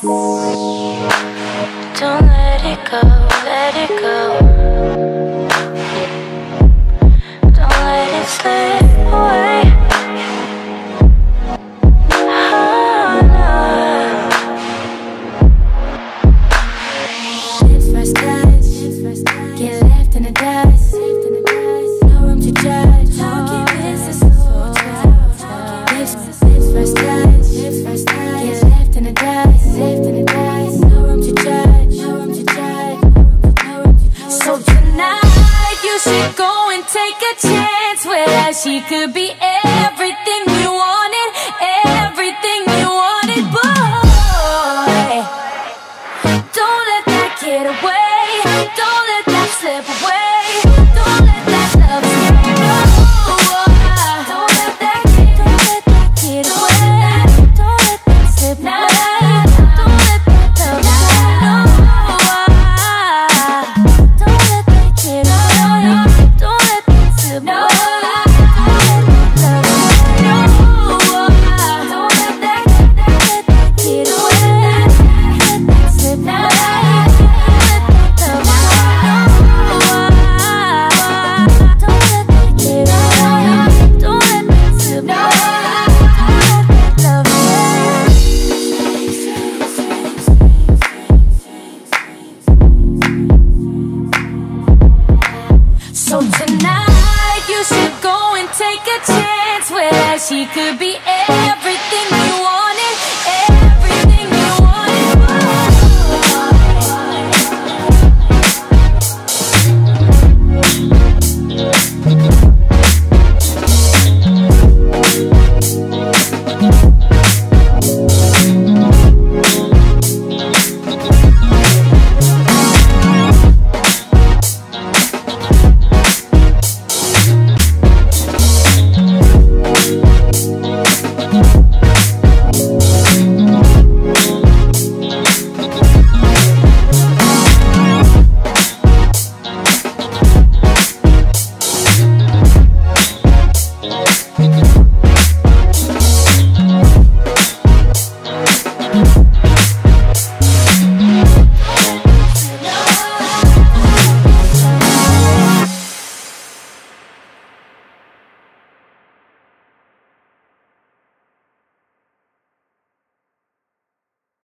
Don't let it go, let it go. Don't let it slip away. Oh, no. Lips first touch, get left in the dust. No room to judge. Talking business, slow touch. Lips first touch, get left in the dust. No room to judge. So tonight you should go and take a chance with her. She could be everything you wanted, everything you wanted, boy. Don't let that get away. Don't let that slip away. Don't let that love slip away. Don't let that get away. Don't let that slip away. Don't let that love slip away. Don't let that get away. Don't let that slip away. So tonight you should go and take a chance with her. She could be